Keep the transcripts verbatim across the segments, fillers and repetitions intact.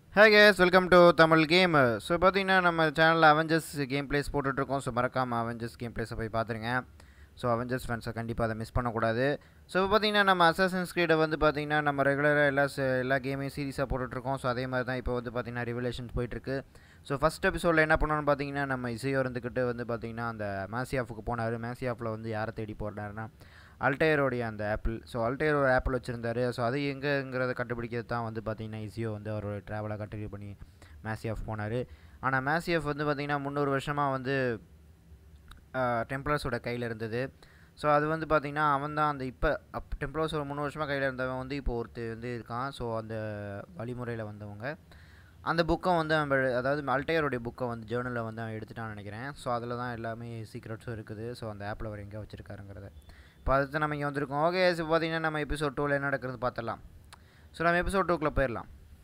Hi guys, welcome to tamilgamer. So பாத்தீங்கன்னா நம்ம சேனல்ல Avengers gameplays போட்டுட்டு இருக்கோம். So மறக்காம Avengers gameplays போய் பாத்துருங்க. So Avengers fans கண்டிப்பா அதை மிஸ் பண்ண கூடாது. So பாத்தீங்கன்னா நம்ம Assassin's Creed வந்து பாத்தீங்கன்னா நம்ம ரெகுலரா எல்லா எல்லா கேமையும் சீரிஸா போட்டுட்டு இருக்கோம். So அதே மாதிரி தான் இப்போ வந்து பாத்தீங்கன்னா ரிவலேஷன்ஸ் போயிட்டு இருக்கு. So ஃபர்ஸ்ட் எபிசோட்ல என்ன பண்ணோம்னு பாத்தீங்கன்னா நம்ம இசையோ இருந்துக்கிட்டு வந்து பாத்தீங்கன்னா அந்த மேசியாஃப்க்கு போனாரு. மேசியாஃப்ல வந்து யாரை தேடி போறாருன்னா அல்டையரோடைய அந்த ஆப்பிள். ஸோ அல்டையர் ஒரு ஆப்பிள் வச்சுருந்தாரு. ஸோ அது எங்கேங்கிறத கண்டுபிடிக்கிறது தான் வந்து பார்த்திங்கன்னா ஈஸியோ வந்து அவரோட ட்ராவலை கண்டினியூ பண்ணி மேசியாஃப் போனார். ஆனால் மேசியாஃப் வந்து பார்த்திங்கன்னா முந்நூறு வருஷமாக வந்து டெம்ப்ளர்ஸோட கையில் இருந்தது. ஸோ அது வந்து பார்த்திங்கன்னா அவன் தான் அந்த இப்போ அப் டெம்ப்ளர்ஸோட முந்நூறு வருஷமாக கையில் இருந்தவன் வந்து இப்போ ஒருத்தர் வந்து இருக்கான். ஸோ அந்த வழிமுறையில் வந்தவங்க அந்த புக்கை வந்து அவன் அதாவது அல்டையருடைய புக்கை வந்து ஜேர்னலில் வந்து அவன் எடுத்துட்டான்னு நினைக்கிறேன். ஸோ அதில் தான் எல்லாமே சீக்ரெட்ஸும் இருக்குது. ஸோ அந்த ஆப்பில் அவர் எங்கே வச்சுருக்காருங்கிறத இப்போ அதுதான் நம்ம இங்கே வந்திருக்கோம். ஓகே, இப்போ பார்த்தீங்கன்னா நம்ம எபிசோட் டூவில் என்ன நடக்கிறது பார்த்துடலாம். ஸோ நம்ம எபிசோட் டூக்குள்ளே போயிடலாம்.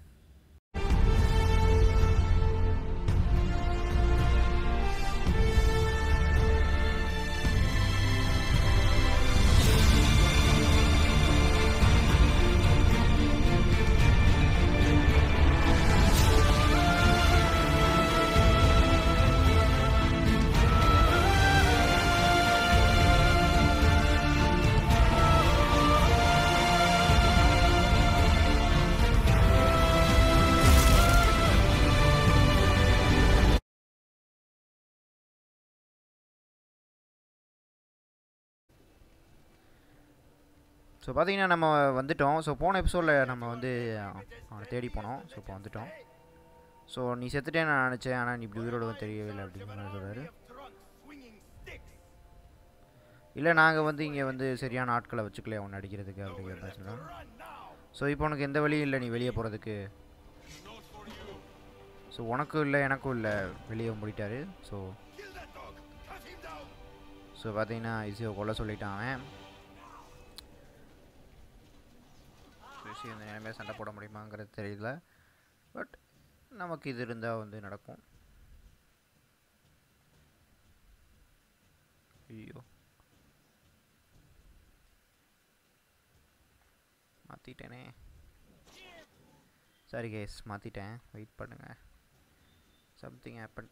ஸோ பார்த்தீங்கன்னா நம்ம வந்துவிட்டோம். ஸோ போன எபிசோடில் நம்ம வந்து அவனை தேடி போனோம். ஸோ இப்போ வந்துவிட்டோம். ஸோ நீ செத்துட்டேன்னு நான் நினச்சேன், ஆனால் நீ இப்படி உயிரோட தெரியவில்லை அப்படிங்கிற மாதிரி சொல்கிறாரு. இல்லை நாங்கள் வந்து இங்கே வந்து சரியான ஆட்களை வச்சுக்கலையே அவனை அடிக்கிறதுக்கு அப்படிங்கிற மாதிரி சொல்கிறேன். ஸோ இப்போ உனக்கு எந்த வழியும் இல்லை நீ வெளியே போகிறதுக்கு. ஸோ உனக்கும் இல்லை எனக்கும் இல்லை, வெளியே முடிட்டாரு. ஸோ ஸோ பார்த்தீங்கன்னா ஈஸியாக கொல்ல சொல்லிட்டான் அவன். இந்த நிலைமையாக சண்டை போட முடியுமாங்கிறது தெரியல, பட் நமக்கு இது இருந்தால் வந்து நடக்கும். ஐயோ மாற்றிட்டேனே. சாரி கேஸ், மாற்றிட்டேன். வெயிட் பண்ணுங்கள், சம்திங் ஹேப்பன்ட்.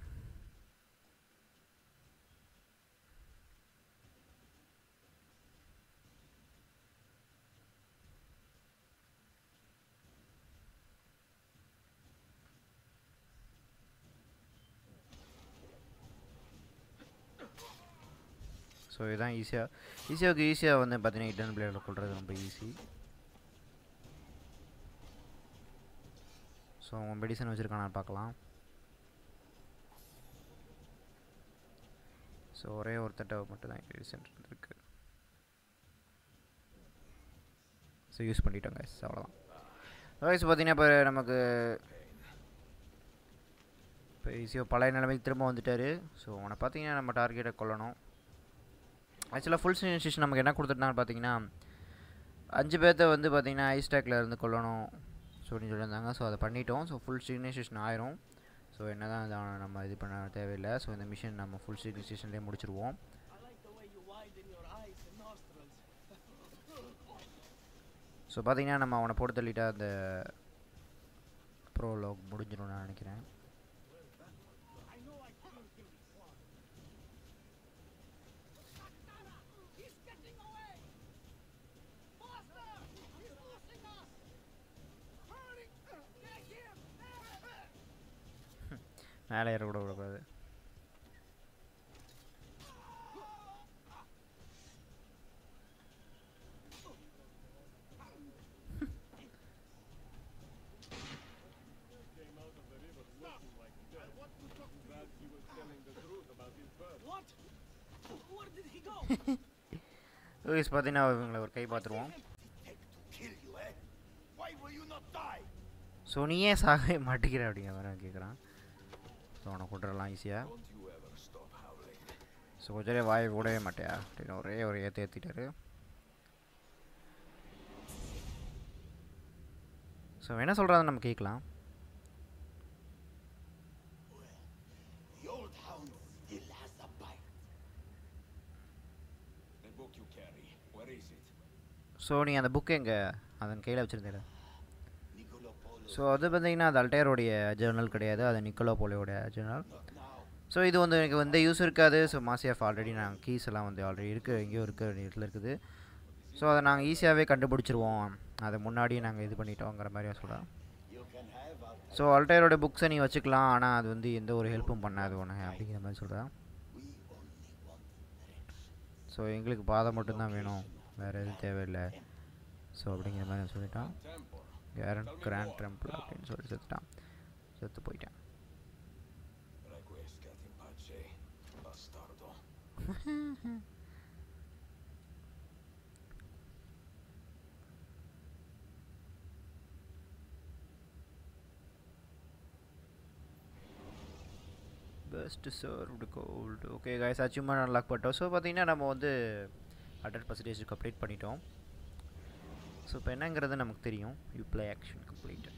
ஸோ இதுதான் ஈஸியாக ஈஸியாவுக்கு ஈஸியாக வந்து பார்த்தீங்கன்னா இட்டன் பிளேயரில் கொள்வது ரொம்ப ஈஸி. ஸோ அவன் மெடிசன் வச்சுருக்கானான்னு பார்க்கலாம். ஸோ ஒரே ஒரு தட்டை மட்டும் தான் மெடிசன் இருக்குது. ஸோ யூஸ் பண்ணிட்டோங்க, அவ்வளோதான். வயசு பார்த்தீங்கன்னா இப்போ நமக்கு இப்போ ஈஸியாக பழைய நிலைமைக்கு திரும்ப வந்துட்டார். ஸோ அவனை பார்த்தீங்கன்னா நம்ம டார்கெட்டை கொல்லணும். ஆக்சுவலாக ஃபுல் சிக்னேஷன் நமக்கு என்ன கொடுத்துட்டான்னு பார்த்தீங்கன்னா அஞ்சு பேர்த்த வந்து பார்த்தீங்கன்னா ஐஸ்டாக்கில் இருந்து கொல்லணும் சொல்லி சொல்லியிருந்தாங்க. ஸோ அதை பண்ணிட்டோம். ஸோ ஃபுல் சிக்னேஷன் ஆயிரும். ஸோ என்ன தான் நம்ம இது பண்ண தேவையில்லை. ஸோ இந்த மிஷன் நம்ம ஃபுல் சிக்னேஷன்லேயே முடிச்சிருவோம். ஸோ பார்த்தீங்கன்னா நம்ம அவனை போட்டு தள்ளிட்டா அந்த ப்ரோலோக் முடிஞ்சிடும் நான் நினைக்கிறேன். மேலே ஏற கூட விடக்கூடாது. பார்த்தீங்கன்னா இவங்களை ஒரு கை பார்த்துருவோம். ஸோ நீயே சாகவே மாட்டிக்கிற அப்படிங்கிற மாதிரி கேட்குறான். ஸோ அவனை கொண்டுடலாம் ஈஸியாக. ஸோ கொஞ்சம் வாய் விடவே மாட்டியா அப்படின்னு ஒரே ஒரு ஏற்ற ஏற்றிட்டாரு. ஸோ என்ன சொல்கிறான்னு நம்ம கேட்கலாம். ஸோ நீ அந்த புக்கு எங்கே அதன் கையில் வச்சுருந்தேன். ஸோ அது பார்த்தீங்கன்னா அது அல்டையரோடைய ஜேர்னல் கிடையாது, அது நிக்கோலோ போலோடைய ஜேர்னல். ஸோ இது வந்து எனக்கு வந்து யூஸ் இருக்காது. ஸோ மாசியாஃப் ஆல்ரெடி நாங்கள் கீஸ் எல்லாம் வந்து ஆல்ரெடி இருக்குது, எங்கேயோ இருக்குது, இடத்துல இருக்குது. ஸோ அதை நாங்கள் ஈஸியாகவே கண்டுபிடிச்சிருவோம், அதை முன்னாடியே நாங்கள் இது பண்ணிட்டோங்கிற மாதிரியா சொல்கிறேன். ஸோ அல்டையரோட புக்ஸை நீ வச்சுக்கலாம், ஆனால் அது வந்து எந்த ஒரு ஹெல்ப்பும் பண்ணாது உனக்கு அப்படிங்கிற மாதிரி சொல்கிறேன். ஸோ எங்களுக்கு பாதம் மட்டும்தான் வேணும், வேறு எதுவும் தேவையில்லை. ஸோ அப்படிங்கிற மாதிரி நான் சொல்லிட்டான். கேரன் கிராண்ட் டெம்பிள் அப்படின்னு சொல்லி செத்துட்டான், செத்து போயிட்டான். Best served cold. Okay guys, achievement unlock பண்ணிட்டோம். ஸோ பார்த்தீங்கன்னா நம்ம வந்து ஹண்ட்ரட் பர்சன்டேஜ் கம்ப்ளீட் பண்ணிட்டோம். ஸோ இப்போ என்னங்கிறது நமக்கு தெரியும். You play action complete.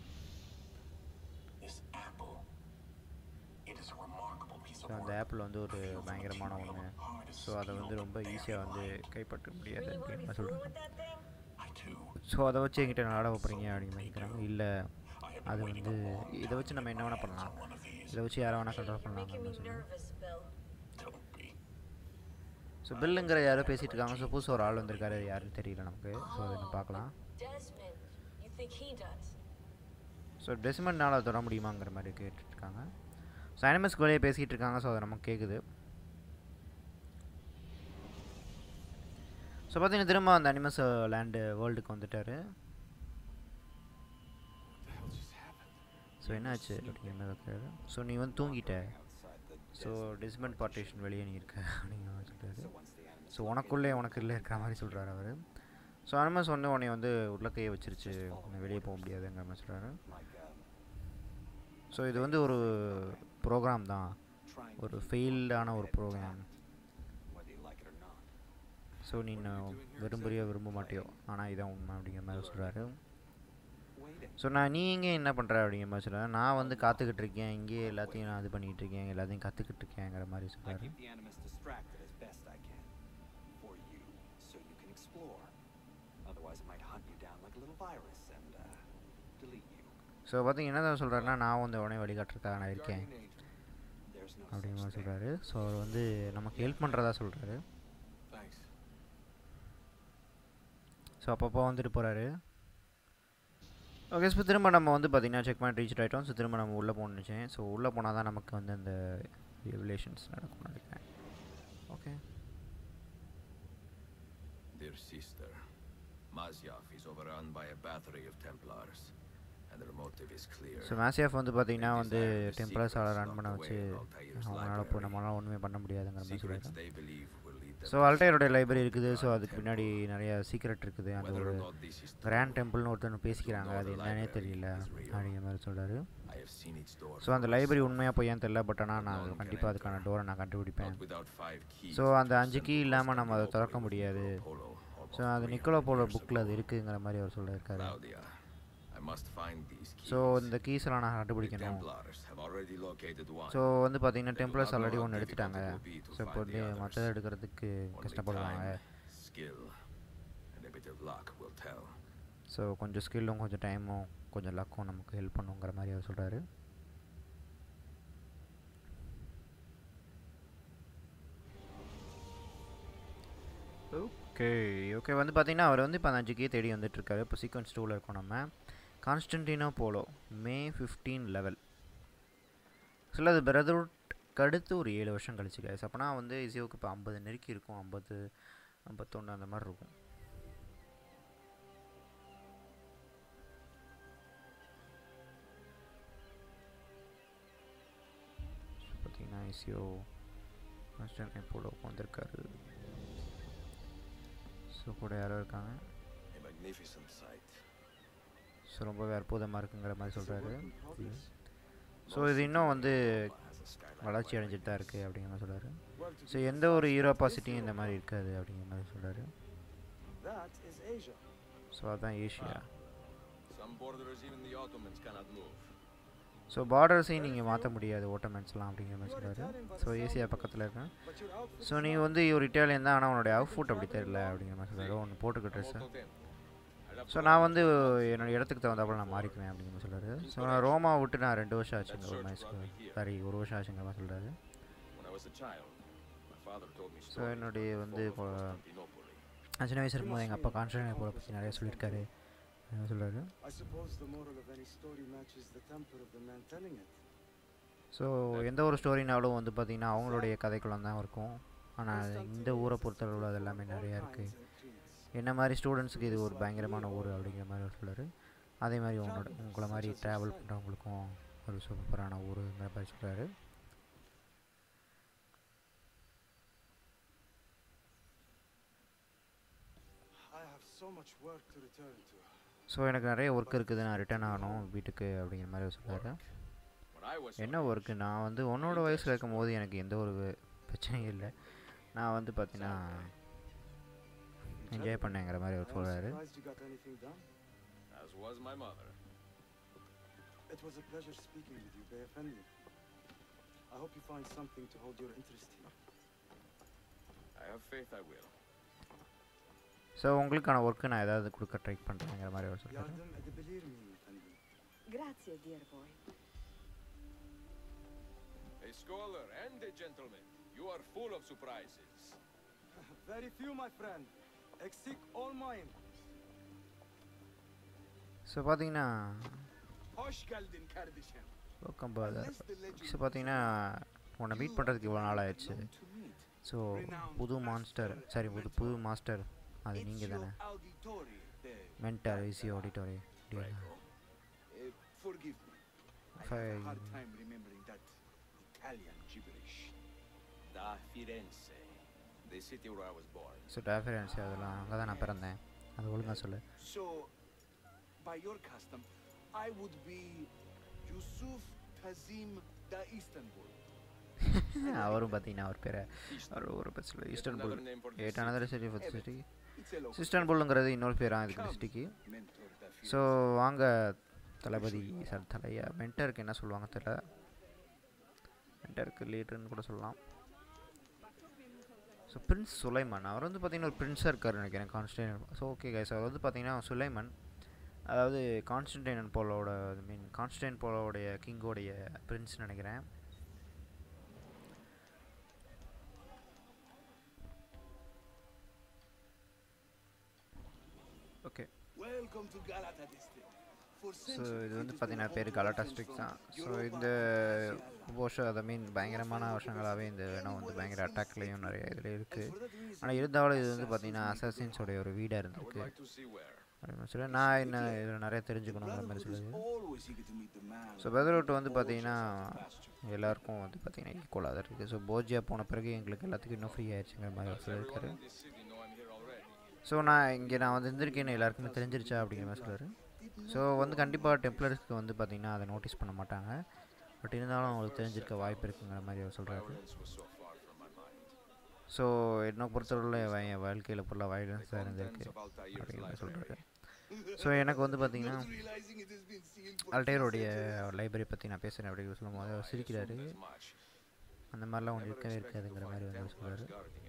So அந்த ஆப்பிள் வந்து ஒரு பயங்கரமான ஒன்று. ஸோ அதை வந்து ரொம்ப ஈஸியாக வந்து கைப்பற்ற முடியாது அப்படின்னு சொல்கிறாங்க. ஸோ அதை வச்சு என்கிட்ட விளாட வைப்பீங்க அப்படின்னு நினைக்கிறாங்க. இல்லை, அது வந்து இதை வச்சு நம்ம என்ன வேணால் பண்ணலாம், இதை வச்சு யாரை வேணால் கண்ட்ரோல் பண்ணலாம் அப்படின்னு சொல்லுவாங்க. ஸோ பில்லுங்கிற யாரோ பேசிகிட்டு இருக்காங்க. ஸோ புதுசு ஒரு ஆள் வந்திருக்காரு, யாருன்னு தெரியல நமக்கு. ஸோ அதை பார்க்கலாம். ஸோ டெஸ்மண்ட்னால் தொட முடியுமாங்கிற மாதிரி கேட்டுட்ருக்காங்க. ஸோ அனிமல்ஸ்க்கு வெளியே பேசிகிட்டு இருக்காங்க. ஸோ அதை நமக்கு கேட்குது. ஸோ பார்த்தீங்கன்னா திரும்ப அந்த அனிமல்ஸ் லேண்டு வேர்ல்டுக்கு வந்துட்டார். ஸோ என்னாச்சு அப்படிங்கிற மாதிரி கேட்குறாரு. ஸோ நீ வந்து தூங்கிட்ட, ஸோ டெஸ்மண்ட் பார்ட்டிஷன் வெளியே நீ இருக்க அப்படிங்கிற மாதிரி சொல்கிறாரு. ஸோ உனக்குள்ளே உனக்கு இல்லை இருக்கிற மாதிரி சொல்கிறாரு அவர். ஸோ அனிமல்ஸ் வந்து உன்னை வந்து உள்ள கையை வச்சிருச்சு, உன்னை வெளியே போக முடியாதுங்கிற மாதிரி சொல்கிறாரு. ஸோ இது வந்து ஒரு ப்ரோக்ராம் தான், ஒரு ஃபெயில்டான ஒரு ப்ரோக்ராம். ஸோ நீ விரும்புறியோ விரும்ப மாட்டியோ, ஆனால் இதான் உண்மை அப்படிங்கிற மாதிரி சொல்கிறாரு. ஸோ நான் நீ இங்கே என்ன பண்ணுற அப்படிங்கிற மாதிரி சொல்கிறேன். நான் வந்து காத்துக்கிட்டு இருக்கேன், இங்கேயே எல்லாத்தையும் நான் இது பண்ணிகிட்டு இருக்கேன், எல்லாத்தையும் கற்றுக்கிட்டு இருக்கேங்கிற மாதிரி சொல்கிறாரு. ஸோ பார்த்தீங்கன்னா என்ன சொல்கிறாருன்னா, நான் வந்து உடனே வழிகாட்டுறதுக்காக நான் இருக்கேன் அப்படிங்கிற மாதிரி சொல்கிறாரு. ஸோ அவர் வந்து நமக்கு ஹெல்ப் பண்ணுறதா சொல்கிறாரு. ஸோ அப்பப்போ வந்துட்டு போகிறாரு. ஓகே, ஸோ திரும்ப நம்ம வந்து பார்த்திங்கன்னா செக் பாயிண்ட் ரீச் ஆகிட்டோம். ஸோ திரும்ப நம்ம உள்ளே போகணுன்னு நினச்சேன். ஸோ உள்ளே போனால் தான் நமக்கு வந்து அந்த ரெவலேஷன்ஸ் நடக்கும் நினைக்கிறேன். Okay. Dear sister, Masyaf is overrun by a battery of Templars. So Masyaf வந்து பார்த்தீங்கன்னா வந்து டெம்ப்ளர்ஸால் ரன் பண்ண வச்சு அவங்களால போய் நம்மளால் ஒன்றுமே பண்ண முடியாதுங்கிற மாதிரி சொல்லியிருக்காங்க. ஸோ அல்டையரோடைய லைப்ரரி இருக்குது. ஸோ அதுக்கு பின்னாடி நிறைய சீக்ரெட் இருக்குது. அந்த ஒரு கிராண்ட் டெம்பிள்னு ஒருத்தர் பேசிக்கிறாங்க, அது என்னன்னே தெரியல அப்படிங்கிற மாதிரி சொல்கிறாரு. ஸோ அந்த லைப்ரரி உண்மையாக போய் ஏன் தெரியல, பட் ஆனால் நான் கண்டிப்பாக அதுக்கான டோரை நான் கண்டுபிடிப்பேன். ஸோ அந்த அஞ்சு கீ இல்லாமல் நம்ம அதை திறக்க முடியாது. ஸோ அது நிக்கோலோ போலோ புக்கில் அது இருக்குங்கிற மாதிரி அவர் சொல்லியிருக்காரு. ஸோ இந்த கீஸ்லாம் நான் கண்டுபிடிக்கணும். ஸோ வந்து பார்த்தீங்கன்னா டெம்ப்ளர்ஸ் ஆல்ரெடி ஒன்று எடுத்துட்டாங்க. ஸோ இப்போ வந்து மற்றதை எடுக்கிறதுக்கு கஷ்டப்படுவாங்க. ஸோ கொஞ்சம் ஸ்கில்லும் கொஞ்சம் டைமும் கொஞ்சம் லக்கும் நமக்கு ஹெல்ப் பண்ணுங்கிற மாதிரி அவர் சொல்கிறாரு. ஓகே ஓகே வந்து பார்த்தீங்கன்னா அவர் வந்து இப்போ அந்த அஞ்சு கீ தேடி வந்துட்டுருக்காரு. இப்போ சீக்வன்ஸ் டூவில் இருக்கோம் நம்ம. Constantinople May fifteen level. சில அது பிரதர்ஹுட்க்கு அடுத்து ஒரு ஏழு வருஷம் கழிச்சு கைஸ். அப்போனா வந்து இசியோவுக்கு இப்போ ஐம்பது நெருக்கி இருக்கும், ஐம்பது ஐம்பத்தொன்று அந்த மாதிரி இருக்கும். பார்த்தீங்கன்னா இசியோ கான்ஸ்டன்டினோ போலோவுக்கு வந்திருக்காரு. ஸோ கூட யாரோ இருக்காங்க. ஸோ ரொம்பவே அற்புதமாக இருக்குங்கிற மாதிரி சொல்கிறாரு. ஸோ இது இன்னும் வந்து வளர்ச்சி அடைஞ்சிட்டு தான் இருக்குது அப்படிங்கிற மாதிரி சொல்கிறாரு. ஸோ எந்த ஒரு யூரோபாசிட்டியும் இந்த மாதிரி இருக்காது அப்படிங்கிற மாதிரி சொல்கிறாரு. ஸோ அதுதான் ஏஷியா. ஸோ பார்டர்ஸையும் நீங்கள் மாற்ற முடியாது ஓட்டோமேன்ஸ்லாம் அப்படிங்கிற மாதிரி சொல்கிறாரு. ஸோ ஏசியா பக்கத்தில் இருக்கேன். ஸோ நீ வந்து ஒரு இட்டாலியன் தான், ஆனால் உன்னோடைய அவுட் ஃபுட் அப்படி தெரியல அப்படிங்கிற மாதிரி சொல்கிறாரு. ஒன்று போட்டுக்க ட்ரெஸ்ஸு. ஸோ நான் வந்து என்னோடய இடத்துக்கு தகுந்தாப்புல நான் மாறிக்குவேன் அப்படிங்கிற மாதிரி சொல்கிறாரு. ஸோ நான் ரோமா விட்டு நான் ரெண்டு வருஷம் ஆச்சுங்க ஒரு மாதிரி சாரி ஒரு வருஷம் ஆச்சுங்கிற மாதிரி சொல்கிறாரு. ஸோ என்னுடைய வந்து இப்போ சின்ன வயசு இருக்கும்போது எங்கள் அப்பா கான்ஸ்டன்டினோப்பிளை பற்றி நிறைய சொல்லியிருக்காரு என்ன சொல்கிறாரு. ஸோ எந்த ஒரு ஸ்டோரினாலும் வந்து பார்த்திங்கன்னா அவங்களுடைய கதைக்குள்ள தான் இருக்கும். ஆனால் இந்த ஊரை பொறுத்தளவில் அது எல்லாமே நிறையா இருக்குது. என்ன மாதிரி ஸ்டூடெண்ட்ஸுக்கு இது ஒரு பயங்கரமான ஊர் அப்படிங்கிற மாதிரி சொல்கிறாரு. அதே மாதிரி உங்களோட உங்களை மாதிரி ட்ராவல் பண்ணுறவங்களுக்கும் ஒரு சூப்பரான ஊருங்கிற மாதிரி சொல்கிறாரு. ஸோ எனக்கு நிறைய ஒர்க் இருக்குது, நான் ரிட்டர்ன் ஆகணும் வீட்டுக்கு அப்படிங்கிற மாதிரி சொல்கிறாரு. என்ன ஒர்க்கு, நான் வந்து உன்னோட வயசில் இருக்கும் போது எனக்கு எந்த ஒரு பிரச்சனையும் இல்லை, நான் வந்து பார்த்தீங்கன்னா என்ஜாய் பண்ணேங்கிற மாதிரி அவர் சொல்கிறாரு. ஸோ உங்களுக்கான ஒர்க்கு நான் ஏதாவது கொடுக்க ட்ரை பண்ணுறேங்கிற மாதிரி அவர் சொல்கிறாரு. Grazie, dear boy. A scholar and a gentleman. You are full of surprises. Very few, my friend. Exceed all mine. So பார்த்தீங்கன்னா Hoş geldin kardeşim. Welcome brother. So பார்த்தீங்கன்னா உன்னை மீட் பண்ணுறதுக்கு இவ்வளோ நாள் ஆயிடுச்சு. ஸோ புது மான்ஸ்டர் சாரி புது புது மாஸ்டர் அது நீங்கள் தானே, mentor Ezio Auditore. Forgive me. I have a hard time remembering that Italian gibberish. Da Firenze, the city where I was born. So டாஃபிரன்ஸ் அதெல்லாம் அங்கே தான் நான் பிறந்தேன், அது ஒழுங்காக சொல்லு. So, by your custom, I would be Yusuf Kazim da Istanbul. அவரும் பார்த்தீங்கன்னா அவர் பேரை அவர் ஒரு பஸ்ஸில் Istanbul aid another city for city இஸ்டன்புல்லுங்கிறது இன்னொரு பேராக இருக்குது சிட்டிக்கு. ஸோ வாங்க தளபதி சார் தலையா மென்டருக்கு என்ன சொல்லுவாங்க தெரியல, மென்டருக்கு லீடர்னு கூட சொல்லலாம். ஸோ பிரின்ஸ் சுலைமான் அவர் வந்து பார்த்திங்கன்னா ஒரு பிரின்ஸாக இருக்கார் நினைக்கிறேன் கான்ஸ்டன்டைன். ஸோ ஓகே கைஸ், அவர் வந்து பார்த்திங்கன்னா சுலைமான் அதாவது கான்ஸ்டன்டைன் போலோட ஐ மீன் கான்ஸ்டன்டைன் போலோடைய கிங்கோடைய பிரின்ஸ் நினைக்கிறேன். ஓகே ஸோ இது வந்து பார்த்தீங்கன்னா பேர் கலாட்டா ஸ்ட்ரிக்ஸ் தான். ஸோ இந்த வருஷம் அதை மீன் பயங்கரமான வருஷங்களாகவே இந்த இடம் வந்து பயங்கர அட்டாக்லேயும் நிறைய இதில் இருக்குது. ஆனால் இருந்தாலும் இது வந்து பார்த்தீங்கன்னா அசாசின்ஸோடைய ஒரு வீடாக இருந்திருக்கு அப்படின்னு சொல்லி நான் என்ன இதில் நிறைய தெரிஞ்சுக்கணுங்கிற மாதிரி சொல்லுது. ஸோ பிரதர்ஹுட் வந்து பார்த்தீங்கன்னா எல்லாருக்கும் வந்து பார்த்தீங்கன்னா ஈக்குவலாக தான் இருக்குது. ஸோ போஜியா போன பிறகு எங்களுக்கு எல்லாத்துக்கும் இன்னும் ஃப்ரீ ஆயிடுச்சுங்கிற மாதிரி சொல்லியிருக்காரு. ஸோ நான் இங்கே நான் வந்து இருந்திருக்கேன்னு எல்லாருக்குமே தெரிஞ்சிருச்சா அப்படிங்கிற மாதிரி சொல்கிறாரு. ஸோ வந்து கண்டிப்பாக டெம்ப்ளர்ஸ்க்கு வந்து பார்த்திங்கன்னா அதை நோட்டீஸ் பண்ண மாட்டாங்க, பட் இருந்தாலும் அவங்களுக்கு தெரிஞ்சிருக்க வாய்ப்பு இருக்குங்கிற மாதிரி அவர் சொல்கிறாரு. ஸோ என்னை பொறுத்தவரையில் என் வாழ்க்கையில் ஃபுல்லாக வயலன்ஸ் தான் இருந்திருக்கு அப்படிங்கிற சொல்கிறாரு. ஸோ எனக்கு வந்து பார்த்திங்கன்னா அல்டையருடைய லைப்ரரி பற்றி நான் பேசுகிறேன் அப்படின்னு சொல்லும் போது அவர் சிரிக்கிறாரு. அந்த மாதிரிலாம் ஒன்று இருக்கவே இருக்காதுங்கிற மாதிரி வந்து சொல்கிறாரு.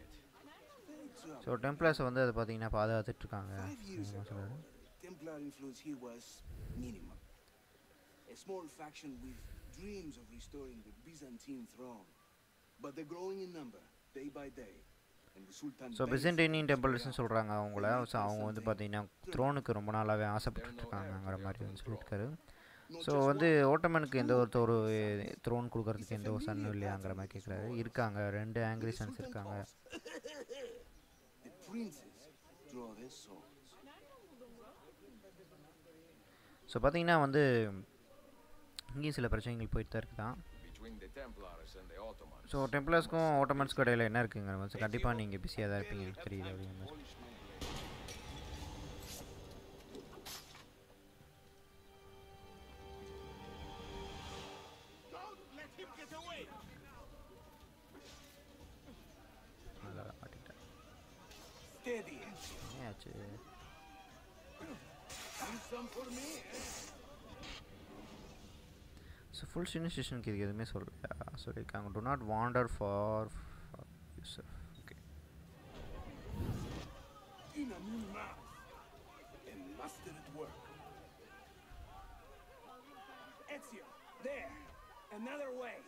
ஸோ டெம்ப்ளர்ஸை வந்து அதை பார்த்தீங்கன்னா பாதுகாத்துட்ருக்காங்க அப்படின்னு சொல்கிறாரு. Templar influence here was minimal. A small faction with dreams of restoring the Byzantine throne. But they're growing in number, day by day. And the Sultan... so Byzantinian டெம்பிள்ஸ்னு சொல்கிறாங்க அவங்கள. ஸோ அவங்க வந்து பார்த்தீங்கன்னா த்ரோனுக்கு ரொம்ப நாளாகவே ஆசைப்பட்டுருக்காங்கிற மாதிரி வந்து சொல்லியிருக்காரு. ஸோ வந்து ஓட்டமனுக்கு எந்த ஒரு ஒரு த்ரோன் கொடுக்கறதுக்கு எந்த ஒரு சன்னும் இல்லையாங்கிற மாதிரி கேட்குறாரு. இருக்காங்க, ரெண்டு ஆங்கிரி சன்ஸ் இருக்காங்க. The princes draw their swords. So பார்த்தீங்கன்னா வந்து இங்கேயும் சில பிரச்சனைகள் போயிட்டு தான் இருக்குதான். ஸோ டெம்ப்ளர்ஸ்க்கும் ஓட்டமன்ஸ்க்கும் இடையில என்ன இருக்குங்கிற மாதிரி கண்டிப்பாக நீங்கள் பிஸியாக தான் இருப்பீங்க எனக்கு தெரியுது அப்படிங்கிற மாதிரி. ஏன்னாச்சு ஸோ ஃபுல் சினிஸ்டேஷனுக்கு இதுக்கு எதுவுமே சொல்ல சொல்லியிருக்காங்க. Do not wander far user. Okay Ezio, there, another wave.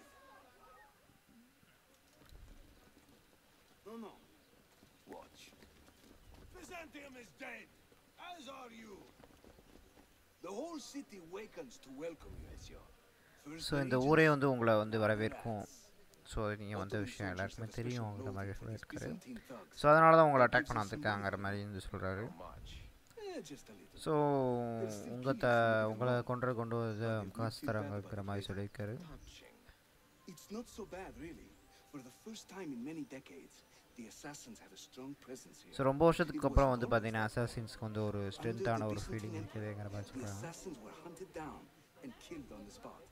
No, no. Watch. Byzantium is dead, as are you. The whole city wakens to welcome you, Ezio. First so the இந்த legions, ஊரே வந்து உங்களை வந்து now the வரவேற்கும். rats. So நீங்கள் வந்த Ottoman விஷயம் soldiers எல்லாருக்குமே have a தெரியும், special அவங்கள மாதிரி loyalty for these சொல்லியிருக்காரு. Byzantine thugs. ஸோ அதனால தான் உங்களை That அட்டாக் gives பண்ண us some வந்துருக்காங்கிற reason. மாதிரி வந்து சொல்கிறாரு. How much? Eh, just a little. So உங்கள் த உங்களை கொண்டு கொண்டு வந்து காசு தராங்கிற மாதிரி சொல்லியிருக்காரு. Touching. It's not so bad, really. For the first time in many decades, the assassins have a strong presence here. So ரொம்ப வருஷத்துக்கு அப்புறம் வந்து பார்த்தீங்கன்னா அசாசின்ஸ்க்கு வந்து ஒரு ஸ்ட்ரென்த்தான ஒரு ஃபீலிங் இருக்குதுங்கிற மாதிரி The சொல்கிறாங்க. assassins were hunted down and killed on the spot.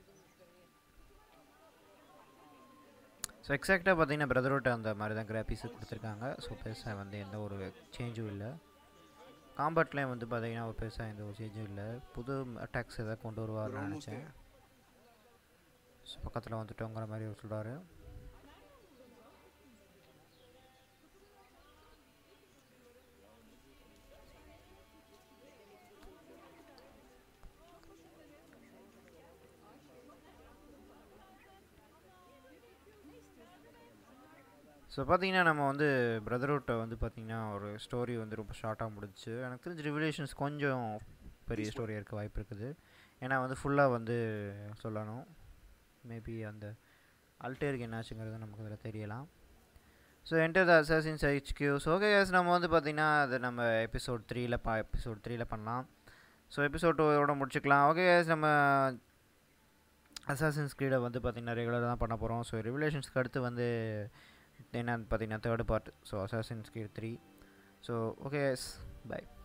So எக்ஸாக்டாக பார்த்தீங்கன்னா பிரதர்ஹுட் அந்த மாதிரி தான் கிராஃபிக்ஸ் கொடுத்துருக்காங்க. ஸோ பெருசாக வந்து எந்த ஒரு சேஞ்சும் இல்லை. காம்பேட்லேயும் வந்து பார்த்தீங்கன்னா ஒரு பெருசாக எந்த ஒரு சேஞ்சும் இல்லை. புது அட்டாக்ஸ் எதாவது கொண்டு வருவார்னு நினச்சேன். ஸோ பக்கத்தில் வந்துட்டோங்கிற மாதிரி அவர் சொல்கிறாரு. ஸோ பார்த்தீங்கன்னா நம்ம வந்து பிரதர்ஹுட்டை வந்து பார்த்திங்கன்னா ஒரு ஸ்டோரி வந்து ரொம்ப ஷார்ட்டாக முடிச்சு. எனக்கு தெரிஞ்ச ரிவலேஷன்ஸ் கொஞ்சம் பெரிய ஸ்டோரியாக இருக்க வாய்ப்பு இருக்குது. ஏன்னா வந்து ஃபுல்லாக வந்து சொல்லணும். மேபி அந்த அல்டேருக்கு என்னாச்சுங்கிறது நமக்கு அதில் தெரியலாம். So enter the assassins HQ. So okay guys, நம்ம வந்து பார்த்திங்கன்னா அது நம்ம எபிசோட் த்ரீயில் பா எபிசோட் த்ரீயில் பண்ணலாம். ஸோ எபிசோட் டூவோட முடிச்சுக்கலாம். ஓகே கேஸ், நம்ம அசாசின்ஸ் கிரீடை வந்து பார்த்திங்கன்னா ரெகுலராக தான் பண்ண போகிறோம். ஸோ ரிவலேஷன்ஸ்க்கு அடுத்து வந்து என்னன்னு பார்த்தீங்கன்னா third part. So Assassin's Creed three. So okay by.